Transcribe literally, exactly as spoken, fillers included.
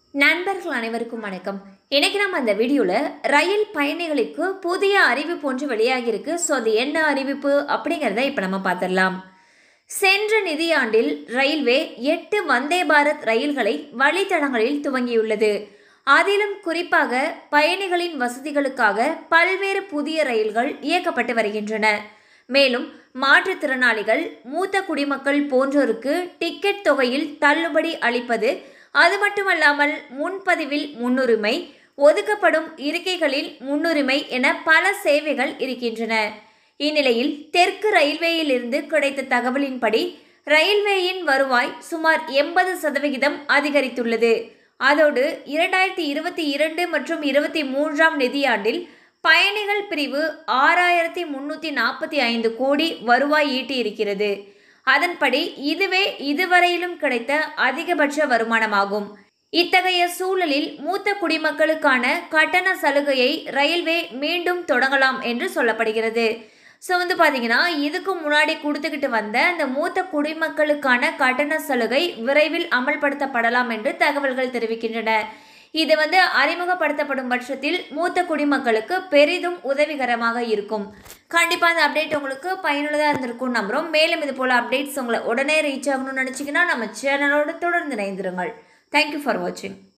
நண்பர்கள் அனைவருக்கும் வணக்கம். இன்னைக்கு நம்ம அந்த வீடியோவில் ரயில் பயணிகளுக்கு புதிய அறிவிப்பு ஒன்று வெளியாகியிருக்கு. ஸோ அது என்ன அறிவிப்பு அப்படிங்கிறத இப்போ நம்ம பார்த்துடலாம். சென்ற நிதியாண்டில் ரயில்வே எட்டு வந்தே பாரத் ரயில்களை வழித்தடங்களில் துவங்கியுள்ளது. அதிலும் குறிப்பாக பயணிகளின் வசதிகளுக்காக பல்வேறு புதிய ரயில்கள் இயக்கப்பட்டு வருகின்றன. மேலும் மாற்றுத்திறனாளிகள், மூத்த குடிமக்கள் போன்றோருக்கு டிக்கெட் தொகையில் தள்ளுபடி அளிப்பது, அது மட்டுமல்லாமல் முன்பதிவில் முன்னுரிமை, ஒதுக்கப்படும் இருக்கைகளில் முன்னுரிமை என பல சேவைகள் இருக்கின்றன. இந்நிலையில் தெற்கு ரயில்வேயில் இருந்து கிடைத்த தகவலின்படி ரயில்வேயின் வருவாய் சுமார் எண்பது சதவிகிதம் அதிகரித்துள்ளது. அதோடு இரண்டாயிரத்தி இருபத்தி இரண்டு மற்றும் இருபத்தி மூன்றாம் நிதியாண்டில் பயணிகள் பிரிவு ஆறாயிரத்தி முன்னூற்றி நாற்பத்தி ஐந்து கோடி வருவாய் ஈட்டியிருக்கிறது. அதன்படி இதுவே இதுவரையிலும் கிடைத்த அதிகபட்ச வருமானமாகும். இத்தகைய சூழலில் மூத்த குடிமக்களுக்கான கட்டண சலுகையை ரயில்வே மீண்டும் தொடங்கலாம் என்று சொல்லப்படுகிறது. ஸோ வந்து பார்த்தீங்கன்னா, இதுக்கு முன்னாடி கொடுத்துக்கிட்டு வந்த அந்த மூத்த குடிமக்களுக்கான கட்டண சலுகை விரைவில் அமல்படுத்தப்படலாம் என்று தகவல்கள் தெரிவிக்கின்றன. இது வந்து அறிமுகப்படுத்தப்படும் பட்சத்தில் மூத்த குடிமக்களுக்கு பெரிதும் உதவிகரமாக இருக்கும். கண்டிப்பாக அந்த அப்டேட் உங்களுக்கு பயனுள்ளதாக இருந்திருக்கும் நம்புகிறோம். மேலும் இது போல் அப்டேட்ஸ் உங்களை உடனே ரீச் ஆகணும்னு நினச்சிங்கன்னா நம்ம சேனலோடு தொடர்ந்து இணைந்திருங்கள். தேங்க்யூ ஃபார் வாட்சிங்.